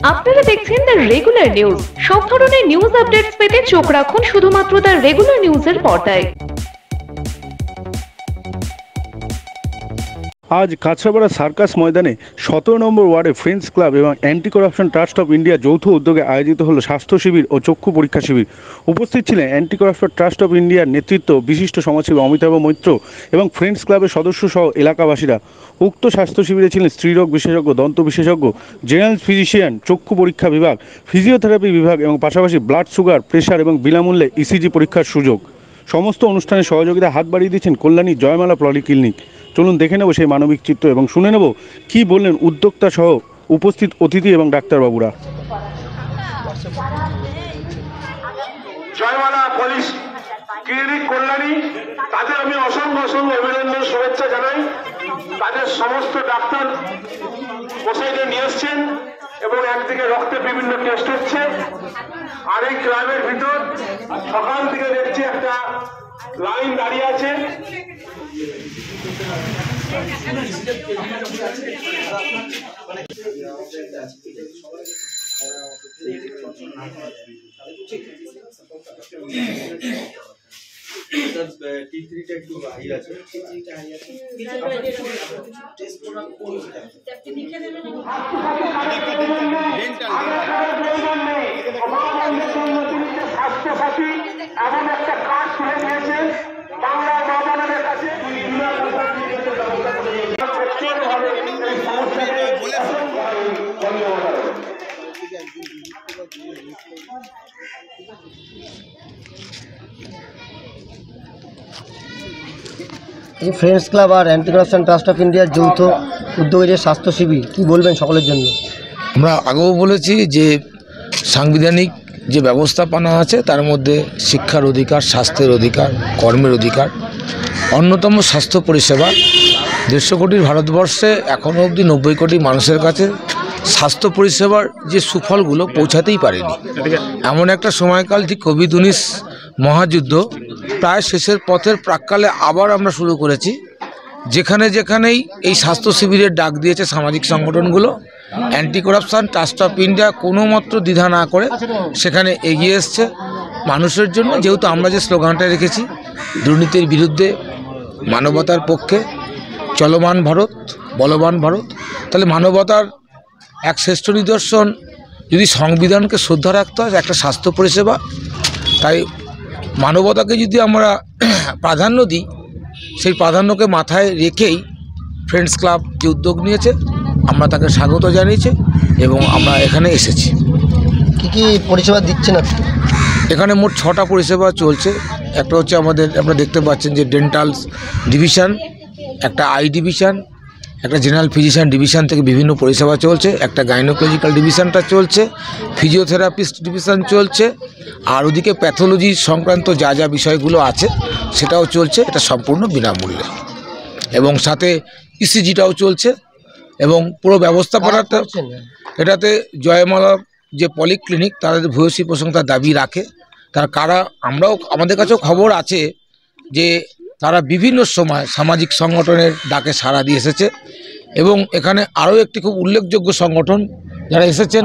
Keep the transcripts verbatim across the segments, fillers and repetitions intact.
আপনারা দেখছেন the regular news. সব ধরনের নিউজ আপডেটস পেতে চোখ রাখুন শুধুমাত্র দ্য রেগুলার নিউজের পর্দায়। আজ কাছড়াপাড়া সার্কাস ময়দানে সতেরো নম্বর ওয়ার্ডে ফ্রেন্ডস ক্লাব এবং anti corruption trust of India যৌথ উদ্যোগে আয়োজিত হলো স্বাস্থ্য শিবির ও চক্ষু পরীক্ষা শিবির। উপস্থিত ছিলেন অ্যান্টি করাপশন ট্রাস্ট অফ ইন্ডিয়ার নেতৃত্ব, বিশিষ্ট সমাজসেবী অমিতাভ মৈত্র এবং ফ্রেন্ডস ক্লাবের সদস্য সহ এলাকাবাসীরা। উক্ত স্বাস্থ্য শিবিরে ছিলেন স্ত্রীরোগ বিশেষজ্ঞ, দন্ত বিশেষজ্ঞ, জেনারেল ফিজিশিয়ান, চক্ষু পরীক্ষা বিভাগ, ফিজিওথেরাপি বিভাগ এবং পাশাপাশি ব্লাড সুগার, প্রেশার এবং বিনামূল্যে ইসিজি পরীক্ষার সুযোগ। সমস্ত অনুষ্ঠানের সহযোগিতা হাত বাড়িয়ে দিচ্ছেন কল্যাণী জয়মালা পলিক্লিনিক। চলুন দেখে নেব সেই মানবিক চিত্র এবং শুনে নেব কি বললেন উদ্যোক্তা সহ উপস্থিত অতিথি এবং ডাক্তারবাবুরা। জয়মালা পুলিশ ক্লিনিক কল্যাণী, তাদের আমি অসংখ্য অসংখ্য অভিনন্দন, শুভেচ্ছা জানাই। তাদের সমস্ত ডাক্তার মশাইদের নিয়ে এসছেন এবং একদিকে রক্তের বিভিন্ন টেস্ট হচ্ছে। আর এই ক্লাবের ভিতর সকাল থেকে দেখছি একটা লাইন দাঁড়িয়ে আছে। স্বাস্থ্যসাথী এমন একটা কাজ তুলে দিয়েছেন বাংলার মা বোনেদের কাছে। এই ফ্রেন্ডস ক্লাব আর অ্যান্টি করাপশন ট্রাস্ট অফ ইন্ডিয়ার যৌথ উদ্যোগে যে স্বাস্থ্য শিবির, কী বলবেন সকলের জন্য? আমরা আগেও বলেছি যে সাংবিধানিক যে ব্যবস্থাপনা আছে তার মধ্যে শিক্ষার অধিকার, স্বাস্থ্যের অধিকার, কর্মের অধিকার, অন্যতম স্বাস্থ্য পরিষেবা। দেড়শো কোটির ভারতবর্ষে এখনও অবধি নব্বই কোটি মানুষের কাছে স্বাস্থ্য পরিষেবার যে সুফলগুলো পৌঁছাতেই পারেনি। এমন একটা সময়কাল, ঠিক কোভিড উনিশ মহাযুদ্ধ প্রায় শেষের পথের প্রাক্কালে আবার আমরা শুরু করেছি, যেখানে যেখানেই এই স্বাস্থ্য শিবিরের ডাক দিয়েছে সামাজিক সংগঠনগুলো, anti corruption trust of India কোনো মাত্র দ্বিধা না করে সেখানে এগিয়ে এসছে মানুষের জন্য। যেহেতু আমরা যে স্লোগানটা রেখেছি, দুর্নীতির বিরুদ্ধে, মানবতার পক্ষে, চলমান ভারত, বলবান ভারত, তাহলে মানবতার এক শ্রেষ্ঠ নিদর্শন যদি সংবিধানকে শ্রদ্ধা রাখতে হয়, একটা স্বাস্থ্য পরিষেবা। তাই মানবতাকে যদি আমরা প্রাধান্য দিই, সেই প্রাধান্যকে মাথায় রেখেই ফ্রেন্ডস ক্লাব যে উদ্যোগ নিয়েছে আমরা তাকে স্বাগত জানিয়েছি এবং আমরা এখানে এসেছি। কী কী পরিষেবা দিচ্ছেন আপনি? এখানে মোট ছটা পরিষেবা চলছে। একটা হচ্ছে আমাদের, আপনারা দেখতে পাচ্ছেন যে ডেন্টাল ডিভিশন, একটা আই ডিভিশন, একটা জেনারেল ফিজিশিয়ান ডিভিশন থেকে বিভিন্ন পরিষেবা চলছে, একটা গাইনোকোলজিক্যাল ডিভিশনটা চলছে, ফিজিওথেরাপিস্ট ডিভিশন চলছে, আর ওদিকে প্যাথোলজি সংক্রান্ত যা যা বিষয়গুলো আছে সেটাও চলছে। এটা সম্পূর্ণ বিনামূল্যে এবং সাথে ইসিজিটাও চলছে এবং পুরো ব্যবস্থাপনাটা এটাতে জয়মালা যে পলিক্লিনিক তাদের ভূয়সী প্রশংসার দাবি রাখে। তার কারা, আমরাও আমাদের কাছেও খবর আছে যে তারা বিভিন্ন সময় সামাজিক সংগঠনের ডাকে সাড়া দিয়ে এসেছে এবং এখানে আরও একটি খুব উল্লেখযোগ্য সংগঠন যারা এসেছেন,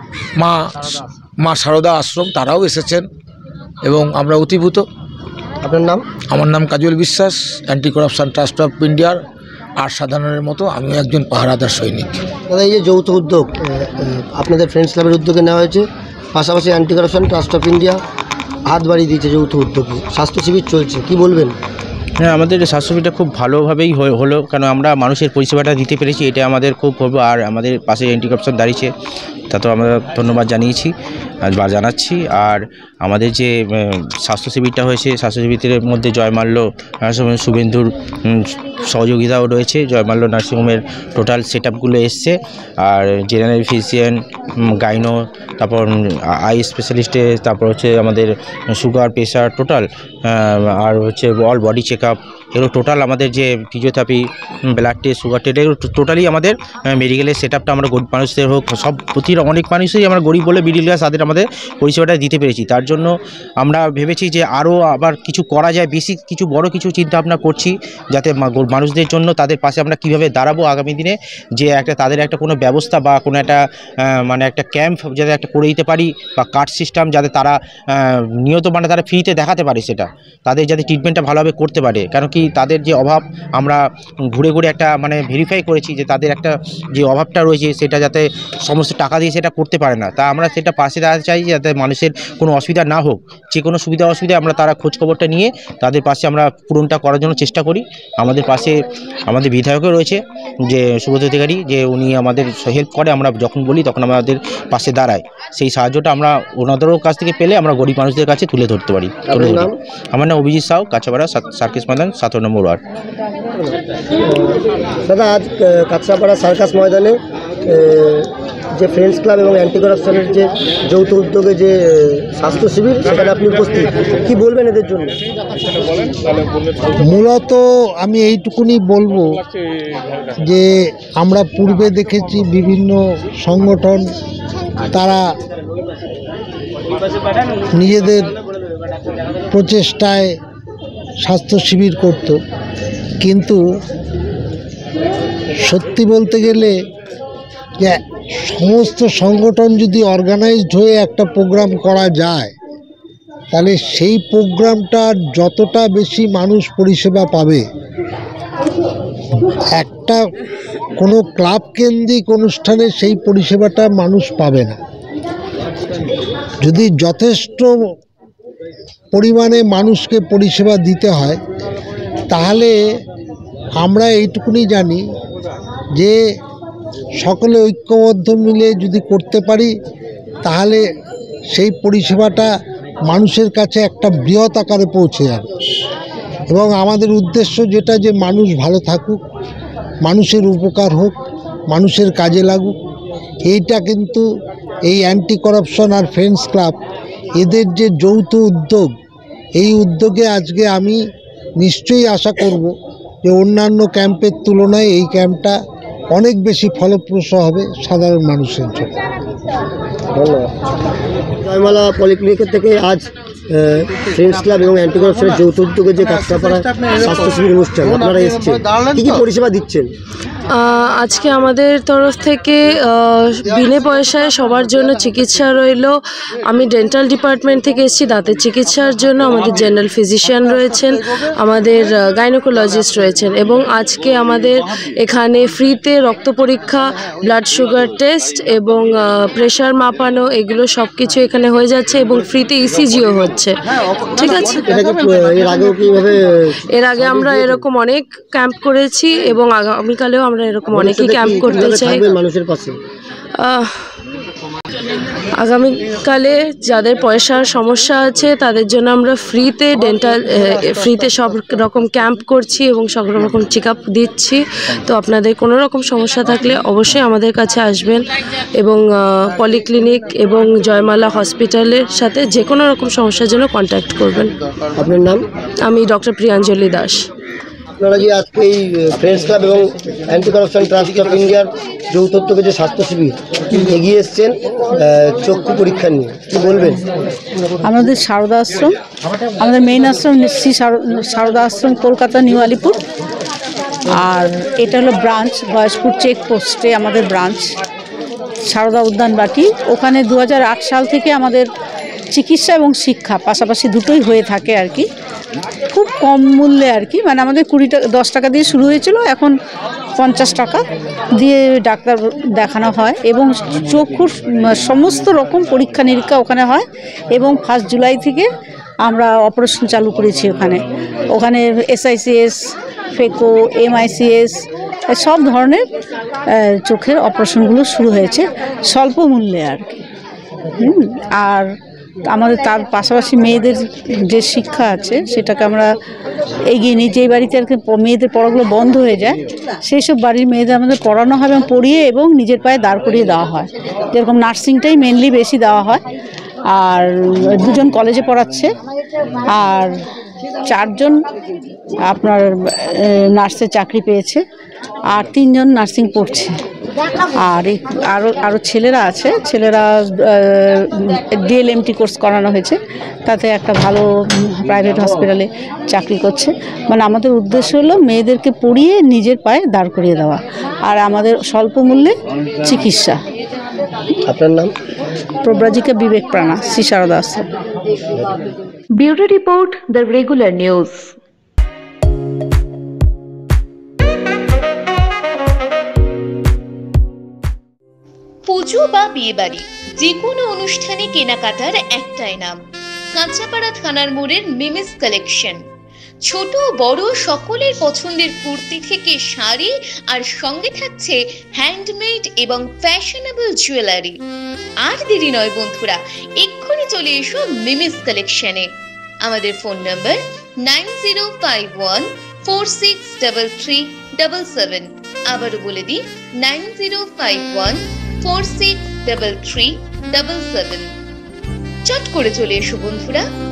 মা মা সারদা আশ্রম, তারাও এসেছেন এবং আমরা অতিভূত। আপনার নাম? আমার নাম Kajal Biswas, anti corruption trust of ইন্ডিয়ার আর সাধারণের মতো আমিও একজন পাহারাদার সৈনিক। দাদা, এই যে যৌথ উদ্যোগ আপনাদের ফ্রেন্ডস ক্লাবের উদ্যোগে নেওয়া হয়েছে, পাশাপাশি anti corruption trust of India হাত বাড়িয়ে দিয়েছে যৌথ উদ্যোগে, স্বাস্থ্য শিবির চলছে, কি বলবেন? হ্যাঁ, আমাদের স্বাস্থ্য শিবিরটা খুব ভালোভাবেই হলো, কারণ আমরা মানুষের পরিষেবাটা দিতে পেরেছি, এটা আমাদের খুব গর্ব। আর আমাদের পাশে অ্যান্টি করাপশন দাঁড়িয়েছে, তা তো আমরা ধন্যবাদ জানিয়েছি বা জানাচ্ছি। আর আমাদের যে স্বাস্থ্য শিবিরটা হয়েছে, স্বাস্থ্য শিবিরের মধ্যে জয়মাল্য নার্সিংহোমের শুভেন্দুর সহযোগিতাও রয়েছে। জয়মাল্য নার্সিংহোমের টোটাল সেট আপগুলো এসছে, আর জেনারেল ফিজিশিয়ান, গাইনো, তারপর আই স্পেশালিস্টে, তারপর হচ্ছে আমাদের সুগার, প্রেশার টোটাল, আর হচ্ছে অল বডি চেক আপ এগুলো টোটাল আমাদের যে physiotherapy, blood test, sugar test, এগুলো টোটালি আমাদের মেডিকেলের সেট আপটা আমরা গরিব মানুষদের হোক, সব প্রতি অনেক মানুষই আমরা গরিব বলে মিডিল ক্লাস তাদের আমাদের পরিষেবাটা দিতে পেরেছি। তার জন্য আমরা ভেবেছি যে আরও আবার কিছু করা যায়, বেশি কিছু বড় কিছু চিন্তা ভাবনা করছি, যাতে মানুষদের জন্য তাদের পাশে আমরা কীভাবে দাঁড়াবো আগামী দিনে, যে একটা তাদের একটা কোনো ব্যবস্থা বা কোনো একটা মানে একটা ক্যাম্প যাতে একটা করে দিতে পারি, বা কার্ড সিস্টেম যাতে তারা নিয়ত মানে তারা ফ্রিতে দেখাতে পারে, সেটা তাদের যাতে ট্রিটমেন্টটা ভালোভাবে করতে পারে। কারণ কি তাদের যে অভাব আমরা ঘুরে ঘুরে একটা মানে ভেরিফাই করেছি যে তাদের একটা যে অভাবটা রয়েছে সেটা যাতে সমস্ত টাকা দিয়ে সেটা করতে পারে না, তা আমরা সেটা পাশে দাঁড়াতে চাই যাতে মানুষের কোনো অসুবিধা না হোক। যে কোনো সুবিধা অসুবিধা আমরা তারা খোঁজখবরটা নিয়ে তাদের পাশে আমরা পূরণটা করার জন্য চেষ্টা করি। আমাদের পাশে আমাদের বিধায়কও রয়েছে যে সুব্রত অধিকারী, যে উনি আমাদের হেল্প করে, আমরা যখন বলি তখন আমাদের পাশে দাঁড়ায়। সেই সাহায্যটা আমরা ওনাদেরও কাছ থেকে পেলে আমরা গরিব মানুষদের কাছে তুলে ধরতে পারি। আমার নাম অভিজিৎ সাউ, কাছাপাড়া সার্কাস ময়দান, সতেরো নম্বর ওয়ার্ড। দাদা, আজ কাছাপাড়া সার্কাস ময়দানে যে ফ্রেন্ডস ক্লাব এবং অ্যান্টি করাপশনের যে যৌথ উদ্যোগে যে স্বাস্থ্য শিবির, সেখানে আপনি উপস্থিত, কি বলবেন এদের জন্য? মূলত আমি এইটুকুনি বলবো যে আমরা পূর্বে দেখেছি বিভিন্ন সংগঠন তারা নিজেদের প্রচেষ্টায় স্বাস্থ্য শিবির করত, কিন্তু সত্যি বলতে গেলে যে সমস্ত সংগঠন যদি অর্গানাইজড হয়ে একটা প্রোগ্রাম করা যায়, তাহলে সেই প্রোগ্রামটার যতটা বেশি মানুষ পরিষেবা পাবে, একটা কোনো ক্লাব কেন্দ্রিক অনুষ্ঠানে সেই পরিষেবাটা মানুষ পাবে না। যদি যথেষ্ট পরিমাণে মানুষকে পরিষেবা দিতে হয়, তাহলে আমরা এইটুকুনি জানি যে সকলে ঐক্যবদ্ধ মিলে যদি করতে পারি, তাহলে সেই পরিষেবাটা মানুষের কাছে একটা বৃহৎ আকারে পৌঁছে যাবে। এবং আমাদের উদ্দেশ্য যেটা, যে মানুষ ভালো থাকুক, মানুষের উপকার হোক, মানুষের কাজে লাগুক, এইটা কিন্তু এই অ্যান্টি করাপশন আর ফ্রেন্ডস ক্লাব এদের যে যৌথ উদ্যোগ, এই উদ্যোগে আজকে আমি নিশ্চয়ই আশা করব যে অন্যান্য ক্যাম্পের তুলনায় এই ক্যাম্পটা অনেক বেশি ফলপ্রসূ হবে সাধারণ মানুষের জন্য। ধন্যবাদ। জয়মালা পলিক্লিনিকের থেকে আজ ফ্রেন্ডস ক্লাব এবং অ্যান্টি করাপশনের যৌথ উদ্যোগে যে কাছাপাড়া স্বাস্থ্য শিবির অনুষ্ঠান, আপনারা এসেছেন, কী কী পরিষেবা দিচ্ছেন? আজকে আমাদের তরফ থেকে বিনে পয়সায় সবার জন্য চিকিৎসা রইল। আমি ডেন্টাল ডিপার্টমেন্ট থেকে এসেছি দাঁতের চিকিৎসার জন্য। আমাদের জেনারেল ফিজিশিয়ান রয়েছেন, আমাদের গাইনোকোলজিস্ট রয়েছেন, এবং আজকে আমাদের এখানে ফ্রিতে রক্ত পরীক্ষা, ব্লাড সুগার টেস্ট এবং প্রেশার মাপানো, এগুলো সব কিছু এখানে হয়ে যাচ্ছে, এবং ফ্রিতে ইসিজিও হচ্ছে। ঠিক আছে, এর আগে আমরা এরকম অনেক ক্যাম্প করেছি এবং আগামীকালেও আমরা এরকম অনেকই ক্যাম্প করতে চাই মানুষের পাশে। আগামীকালে যাদের পয়সার সমস্যা আছে তাদের জন্য আমরা ফ্রিতে ডেন্টাল ফ্রিতে সব রকম ক্যাম্প করছি এবং সব রকম চেক আপ দিচ্ছি। তো আপনাদের কোনো রকম সমস্যা থাকলে অবশ্যই আমাদের কাছে আসবেন, এবং পলিক্লিনিক এবং জয়মালা হসপিটালের সাথে যে কোনো রকম সমস্যার জন্য কন্ট্যাক্ট করবেন। আপনার নাম? আমি ডক্টর প্রিয়াঞ্জলি দাস। আপনারা যে আজকে এই ফ্রেন্ডস ক্লাব এবং অ্যান্টি করাপশন ট্রাস্ট অফ ইন্ডিয়ার যৌথ উদ্যোগে যে স্বাস্থ্য শিবির এগিয়ে এসছেন চক্ষু পরীক্ষা নিয়ে, কি বলবেন? আমাদের সারদা আশ্রম, আমাদের মেইন আশ্রম শ্রী সারদা আশ্রম, কলকাতা নিউ আলিপুর, আর এটা হলো ব্রাঞ্চ বয়সপুর চেকপোস্টে আমাদের ব্রাঞ্চ, সারদা উদ্যানবাটি। ওখানে দু হাজার আট সাল থেকে আমাদের চিকিৎসা এবং শিক্ষা পাশাপাশি দুটোই হয়ে থাকে আর কি, খুব কম মূল্যে আর কি। মানে আমাদের কুড়ি টাকা দশ টাকা দিয়ে শুরু হয়েছিল, এখন পঞ্চাশ টাকা দিয়ে ডাক্তার দেখানো হয়, এবং চক্ষুর সমস্ত রকম পরীক্ষা নিরীক্ষা ওখানে হয়। এবং ফার্স্ট জুলাই থেকে আমরা অপারেশন চালু করেছি ওখানে। ওখানে এসআইসিএস, ফেকো, এমআইসিএস সব ধরনের চোখের অপারেশনগুলো শুরু হয়েছে স্বল্প মূল্যে আর কি। আর আমাদের তার পাশাপাশি মেয়েদের যে শিক্ষা আছে সেটাকে আমরা এগিয়ে নিই। যেই বাড়িতে আর কি মেয়েদের পড়াগুলো বন্ধ হয়ে যায়, সেই সব বাড়ির মেয়েদের আমাদের পড়ানো হয় এবং পড়িয়ে এবং নিজের পায়ে দাঁড় করিয়ে দেওয়া হয়। যেরকম নার্সিংটাই মেনলি বেশি দেওয়া হয়, আর দুজন কলেজে পড়াচ্ছে, আর চারজন আপনার নার্সের চাকরি পেয়েছে আর তিনজন নার্সিং পড়ছে। আর এই আরও আরও ছেলেরা আছে, ছেলেরা ডিএলএমটি কোর্স করানো হয়েছে, তাতে একটা ভালো প্রাইভেট হসপিটালে চাকরি করছে। মানে আমাদের উদ্দেশ্য হলো মেয়েদেরকে পড়িয়ে নিজের পায়ে দাঁড় করিয়ে দেওয়া আর আমাদের স্বল্প মূল্যে চিকিৎসা। আপনার নাম? Prabrajika Vivekprana, Shri Sarada Ashram. Bureau report, the regular news. পুজো বা বিয়ে বাড়ি, যে কোনো অনুষ্ঠানে কেনাকাটার একটাই নাম, কাঁচাপাড়া থানার মোড়ের মিমিস কালেকশন। ছোট বড় সকলের পছন্দের কুর্তি থেকে শাড়ি, আর সঙ্গে থাকছে হ্যান্ডমেড এবং ফ্যাশনেবল জুয়েলারি। আর দেরি নয় বন্ধুরা, এক্ষুনি চলে এসো মিমিস কালেকশনে। আমাদের phone number nine zero five one four six double three double seven. আবারও বলে দিই, nine zero five one four six double three double seven. চট করে চলে এসো বন্ধুরা।